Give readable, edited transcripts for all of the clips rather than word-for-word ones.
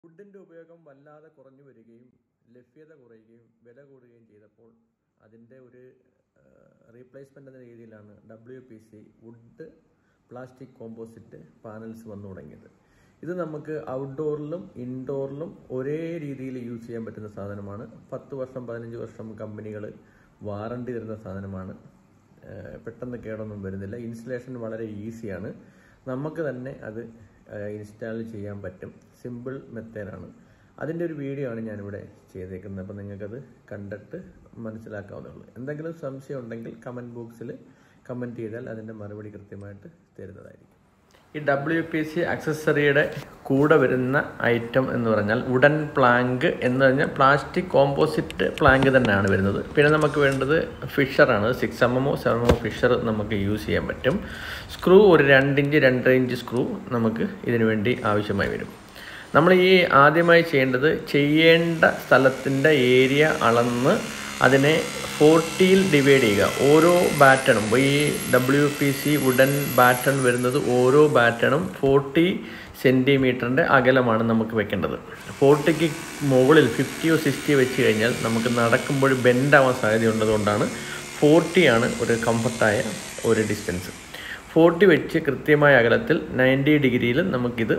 വുഡിൻ്റെ ഉപയോഗം വല്ലാതെ കുറഞ്ഞു വരികയും ലഭ്യത കുറയുകയും വില കൂടുകയും ചെയ്തപ്പോൾ അതിൻ്റെ ഒരു റീപ്ലേസ്മെൻ്റ് എന്ന രീതിയിലാണ് WPC wood plastic composite panels വന്നു തുടങ്ങിയത്. ഇത് നമുക്ക് ഔട്ട്ഡോറിലും ഇൻഡോറിലും ഒരേ രീതിയിൽ യൂസ് ചെയ്യാൻ പറ്റുന്ന സാധനമാണ്. 10 വർഷം 15 വർഷം കമ്പനികൾ വാറണ്ടി തരുന്ന സാധനമാണ്. പെട്ടെന്ന് കേടൊന്നും വരുന്നില്ല. ഇൻസ്റ്റലേഷൻ വളരെ ഈസിയാണ്. നമുക്ക് തന്നെ അത് ഇൻസ്റ്റാൾ ചെയ്യാൻ പറ്റും. സിമ്പിൾ മെത്തേഡാണ്. അതിൻ്റെ ഒരു വീഡിയോ ആണ് ഞാനിവിടെ ചെയ്തേക്കുന്നത്. അപ്പോൾ നിങ്ങൾക്കത് കണ്ടിട്ട് മനസ്സിലാക്കാവുന്നതുള്ളൂ. എന്തെങ്കിലും സംശയം ഉണ്ടെങ്കിൽ കമൻറ്റ് ബോക്സിൽ കമൻറ്റ് ചെയ്താൽ അതിൻ്റെ മറുപടി കൃത്യമായിട്ട് തരുന്നതായിരിക്കും. ഈ WPC അക്സസറിയുടെ കൂടെ വരുന്ന ഐറ്റം എന്ന് പറഞ്ഞാൽ വുഡൻ പ്ലാങ്ക് എന്ന് പറഞ്ഞാൽ പ്ലാസ്റ്റിക് കോമ്പോസിറ്റ് പ്ലാങ്ക് തന്നെയാണ് വരുന്നത്. പിന്നെ നമുക്ക് വേണ്ടത് ഫിഷറാണ്. 6mm 7mm ഫിഷർ നമുക്ക് യൂസ് ചെയ്യാൻ പറ്റും. സ്ക്രൂ ഒരു 2 ഇഞ്ച് 2.5 ഇഞ്ച് സ്ക്രൂ നമുക്ക് ഇതിനു വേണ്ടി ആവശ്യമായി വരും. നമ്മൾ ഈ ആദ്യമായി ചെയ്യേണ്ട സ്ഥലത്തിൻ്റെ ഏരിയ അളന്ന് അതിനെ 40ൽ ഡിവൈഡ് ചെയ്യുക. ഓരോ ബാറ്റണും ഈ WPC വുഡൻ ബാറ്റൺ വരുന്നത് ഓരോ ബാറ്റണും 40 സെൻറ്റിമീറ്ററിൻ്റെ അകലമാണ് നമുക്ക് വെക്കേണ്ടത്. 40ക്ക് മുകളിൽ 50 or 60 വെച്ച് കഴിഞ്ഞാൽ നമുക്ക് നടക്കുമ്പോൾ ബെൻഡാവാൻ സാധ്യതയുള്ളതുകൊണ്ടാണ് 40 ആണ് ഒരു കംഫർട്ടായ ഒരു ഡിസ്റ്റൻസ്. 40 വെച്ച് കൃത്യമായ അകലത്തിൽ 90 ഡിഗ്രിയിൽ നമുക്കിത്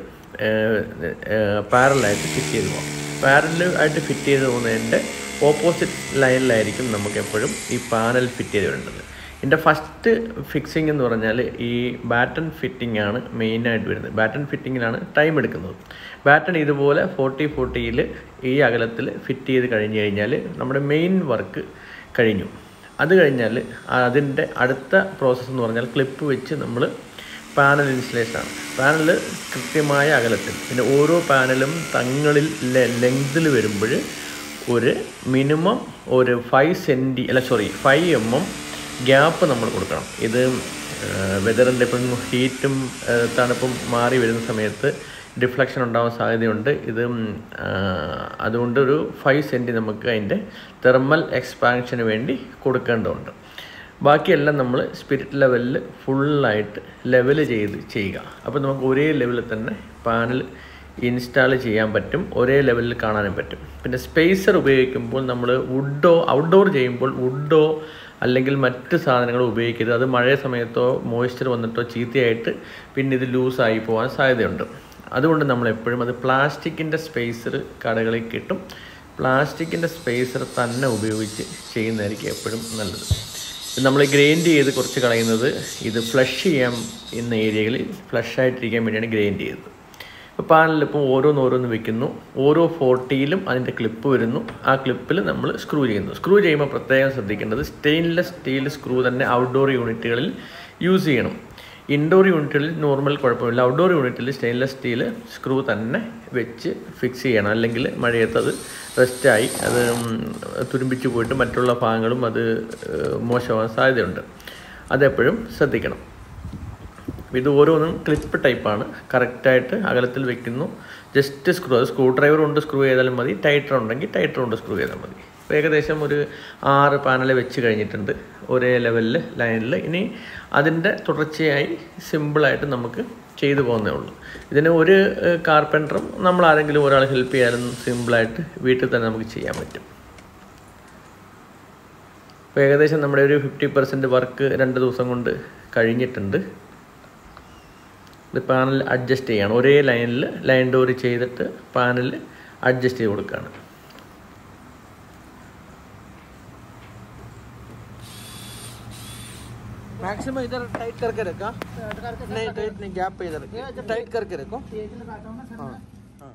പാരലായിട്ട് ഫിറ്റ് ചെയ്ത് പോകാം. പാരലായിട്ട് ഫിറ്റ് ചെയ്ത് പോകുന്നതിൻ്റെ ഓപ്പോസിറ്റ് ലൈനിലായിരിക്കും നമുക്ക് എപ്പോഴും ഈ പാനൽ ഫിറ്റ് ചെയ്ത് വരേണ്ടത്. ഇതിൻ്റെ ഫസ്റ്റ് ഫിക്സിംഗ് എന്ന് പറഞ്ഞാൽ ഈ ബാറ്റൺ ഫിറ്റിംഗ് ആണ് മെയിനായിട്ട് വരുന്നത്. ബാറ്റൺ ഫിറ്റിങ്ങിലാണ് ടൈം എടുക്കുന്നത്. ബാറ്റൺ ഇതുപോലെ 40-40യിൽ ഈ അകലത്തിൽ ഫിറ്റ് ചെയ്ത് കഴിഞ്ഞ് കഴിഞ്ഞാൽ നമ്മുടെ മെയിൻ വർക്ക് കഴിഞ്ഞു. അത് കഴിഞ്ഞാൽ അതിൻ്റെ അടുത്ത പ്രോസസ്സ് എന്ന് പറഞ്ഞാൽ ക്ലിപ്പ് വെച്ച് നമ്മൾ പാനൽ ഇൻസ്റ്റലേഷനാണ്. പാനൽ കൃത്യമായ അകലത്തിൽ, പിന്നെ ഓരോ പാനലും തങ്ങളിൽ ലെങ്തിൽ വരുമ്പോൾ ഒരു മിനിമം ഒരു 5 mm ഗ്യാപ്പ് നമ്മൾ കൊടുക്കണം. ഇത് വെതറിൻ്റെ ഇപ്പം ഹീറ്റും തണുപ്പും മാറി വരുന്ന സമയത്ത് ഡിഫ്ലക്ഷൻ ഉണ്ടാവാൻ സാധ്യതയുണ്ട്. ഇത് അതുകൊണ്ട് ഒരു 5 cm നമുക്ക് അതിൻ്റെ തെർമൽ എക്സ്പാൻഷന് വേണ്ടി കൊടുക്കേണ്ടതുണ്ട്. ബാക്കിയെല്ലാം നമ്മൾ സ്പിരിറ്റ് ലെവലിൽ ഫുള്ളായിട്ട് ലെവൽ ചെയ്യുക. അപ്പോൾ നമുക്ക് ഒരേ ലെവലിൽ തന്നെ പാനൽ ഇൻസ്റ്റാൾ ചെയ്യാൻ പറ്റും, ഒരേ ലെവലിൽ കാണാനും പറ്റും. പിന്നെ സ്പേസർ ഉപയോഗിക്കുമ്പോൾ നമ്മൾ ഔട്ട്ഡോർ ചെയ്യുമ്പോൾ വുഡോ അല്ലെങ്കിൽ മറ്റ് സാധനങ്ങൾ ഉപയോഗിക്കരുത്. അത് മഴ സമയത്തോ മോയ്സ്ചർ വന്നിട്ടോ ചീത്തയായിട്ട് പിന്നെ ഇത് ലൂസായി പോകാൻ സാധ്യതയുണ്ട്. അതുകൊണ്ട് നമ്മളെപ്പോഴും അത് പ്ലാസ്റ്റിക്കിൻ്റെ സ്പേസർ കടകളിൽ കിട്ടും. പ്ലാസ്റ്റിക്കിൻ്റെ സ്പേസർ തന്നെ ഉപയോഗിച്ച് ചെയ്യുന്നതായിരിക്കും എപ്പോഴും നല്ലത്. നമ്മൾ ഗ്രൈൻഡ് ചെയ്ത് കുറച്ച് കളയുന്നത് ഇത് ഫ്ലഷ് ചെയ്യാൻ എന്ന ഏരിയകളിൽ ഫ്ലഷായിട്ടിരിക്കാൻ വേണ്ടിയാണ് ഗ്രൈൻഡ് ചെയ്തത്. ഇപ്പോൾ പാനലിപ്പോൾ ഓരോന്ന് വെക്കുന്നു. ഓരോ 40യിലും അതിൻ്റെ ക്ലിപ്പ് വരുന്നു. ആ ക്ലിപ്പിൽ നമ്മൾ സ്ക്രൂ ചെയ്യുന്നു. സ്ക്രൂ ചെയ്യുമ്പോൾ പ്രത്യേകം ശ്രദ്ധിക്കേണ്ടത് സ്റ്റെയിൻലെസ് സ്റ്റീൽ സ്ക്രൂ തന്നെ ഔട്ട്ഡോർ യൂണിറ്റുകളിൽ യൂസ് ചെയ്യണം. ഇൻഡോർ യൂണിറ്റുകളിൽ നോർമൽ കുഴപ്പമില്ല. ഔട്ട്ഡോർ യൂണിറ്റിൽ സ്റ്റെയിൻലെസ് സ്റ്റീൽ സ്ക്രൂ തന്നെ വെച്ച് ഫിക്സ് ചെയ്യണം. അല്ലെങ്കിൽ മഴയത്തത് റെസ്റ്റായി അത് തുരുമ്പിച്ച് പോയിട്ട് മറ്റുള്ള ഭാഗങ്ങളും അത് മോശമാകാൻ സാധ്യതയുണ്ട്. അതെപ്പോഴും ശ്രദ്ധിക്കണം. ഇത് ഓരോന്നും ക്ലിപ്പ് ടൈപ്പാണ്. കറക്റ്റായിട്ട് അകലത്തിൽ വെക്കുന്നു. ജസ്റ്റ് സ്ക്രൂ ഡ്രൈവർ കൊണ്ട് സ്ക്രൂ ചെയ്താലും മതി. ടൈറ്റർ ഉണ്ടെങ്കിൽ ടൈറ്റർ കൊണ്ട് സ്ക്രൂ ചെയ്താൽ മതി. ഇപ്പോൾ ഏകദേശം ഒരു 6 പാനൽ വെച്ച് കഴിഞ്ഞിട്ടുണ്ട് ഒരേ ലെവലിൽ ലൈനിൽ. ഇനി അതിൻ്റെ തുടർച്ചയായി സിമ്പിളായിട്ട് നമുക്ക് ചെയ്തു പോകുന്നേ ഉള്ളൂ. ഇതിന് ഒരു കാർപ്പൻറ്ററും നമ്മൾ ആരെങ്കിലും ഒരാൾ ഹെൽപ്പ് ചെയ്യാനും സിമ്പിളായിട്ട് വീട്ടിൽ തന്നെ നമുക്ക് ചെയ്യാൻ പറ്റും. ഇപ്പോൾ ഏകദേശം നമ്മുടെ ഒരു 50% വർക്ക് 2 ദിവസം കൊണ്ട് കഴിഞ്ഞിട്ടുണ്ട്. ഇത് പാനൽ അഡ്ജസ്റ്റ് ചെയ്യണം. ഒരേ ലൈനിൽ ലൈൻ ഡോർ ചെയ്തിട്ട് പാനൽ അഡ്ജസ്റ്റ് ചെയ്ത് കൊടുക്കുകയാണ്. मैक्सिमम इधर टाइट करके रखा, नहीं टाइट नहीं, गैप पे इधर टाइट करके रखो. हाँ हाँ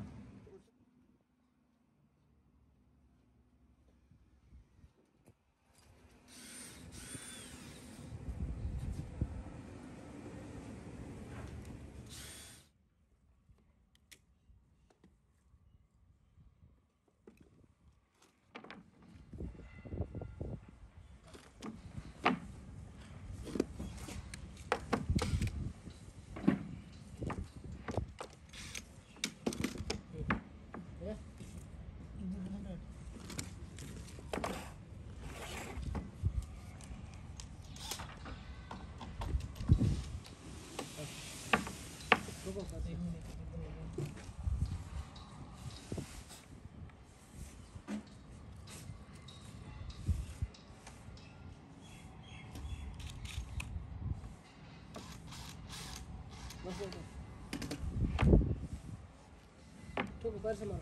ठोको पैर से मारो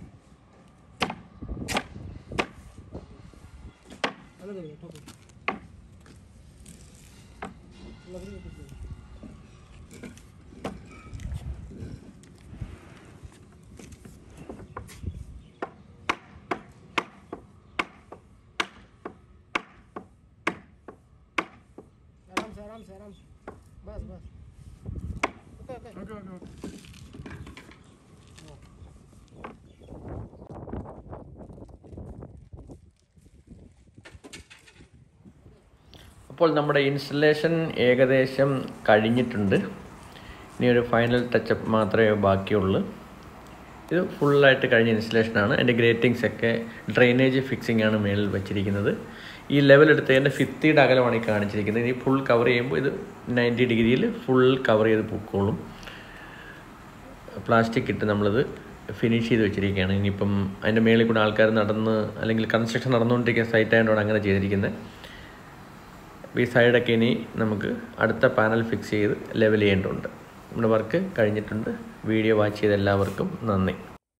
अलग अलग ठोको लकड़ी में कुछ नहीं आराम से बस ओके അപ്പോൾ നമ്മുടെ ഇൻസ്റ്റലേഷൻ ഏകദേശം കഴിഞ്ഞിട്ടുണ്ട്. ഇനി ഒരു ഫൈനൽ ടച്ചപ്പ് മാത്രമേ ബാക്കിയുള്ളൂ. ഇത് ഫുള്ളായിട്ട് കഴിഞ്ഞ ഇൻസ്റ്റലേഷനാണ്. എൻ്റെ ഗ്രേറ്റിങ്സ് ഒക്കെ ഡ്രെയിനേജ് ഫിക്സിംഗ് ആണ് മേളിൽ വെച്ചിരിക്കുന്നത്. ഈ ലെവൽ എടുത്തതിൻ്റെ ഭിത്തിയുടെ അകലമാണ് ഈ കാണിച്ചിരിക്കുന്നത്. ഇനി ഫുൾ കവർ ചെയ്യുമ്പോൾ ഇത് 90 ഡിഗ്രിയിൽ ഫുൾ കവർ ചെയ്ത് പൊക്കോളും. പ്ലാസ്റ്റിക് ഇട്ട് നമ്മളിത് ഫിനിഷ് ചെയ്ത് വെച്ചിരിക്കുകയാണ്. ഇനിയിപ്പം അതിൻ്റെ മേളിൽ കൂടെ ആൾക്കാർ നടന്ന് അല്ലെങ്കിൽ കൺസ്ട്രക്ഷൻ നടന്നുകൊണ്ടിരിക്കുന്ന സൈറ്റ് ആയതുകൊണ്ടാണ് അങ്ങനെ ചെയ്തിരിക്കുന്നത്. ഈ സൈഡൊക്കെ ഇനി നമുക്ക് അടുത്ത പാനൽ ഫിക്സ് ചെയ്ത് ലെവൽ ചെയ്യേണ്ടതുണ്ട്. നമ്മുടെ വർക്ക് കഴിഞ്ഞിട്ടുണ്ട്. വീഡിയോ വാച്ച് ചെയ്ത എല്ലാവർക്കും നന്ദി.